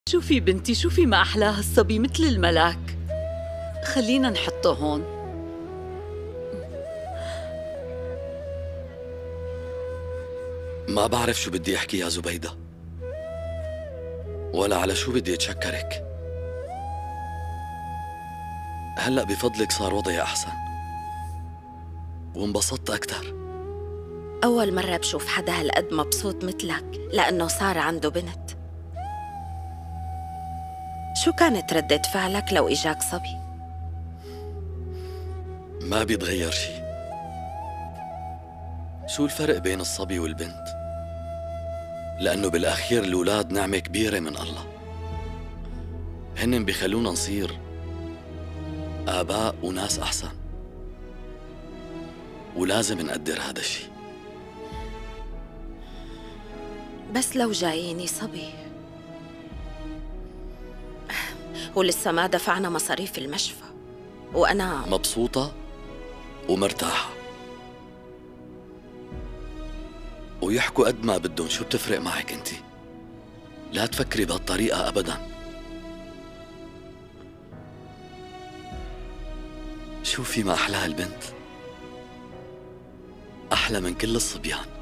شوفي بنتي، شوفي ما أحلاها الصبي مثل الملاك. خلينا نحطه هون. ما بعرف شو بدي أحكي يا زبيدة، ولا على شو بدي أتشكرك. هلأ بفضلك صار وضعي أحسن وانبسطت أكتر. أول مرة بشوف حدا هالقد مبسوط مثلك لأنه صار عنده بنت. شو كانت ردة فعلك لو إجاك صبي؟ ما بيتغير شي. شو الفرق بين الصبي والبنت؟ لأنه بالأخير الأولاد نعمة كبيرة من الله، هن بيخلونا نصير آباء وناس أحسن، ولازم نقدر هذا الشي. بس لو جاييني صبي ولسه ما دفعنا مصاريف المشفى وأنا مبسوطة ومرتاحة، ويحكوا قد ما بدهم، شو بتفرق معك انتي؟ لا تفكري بهالطريقة أبداً. شوفي ما أحلاها البنت، أحلى من كل الصبيان.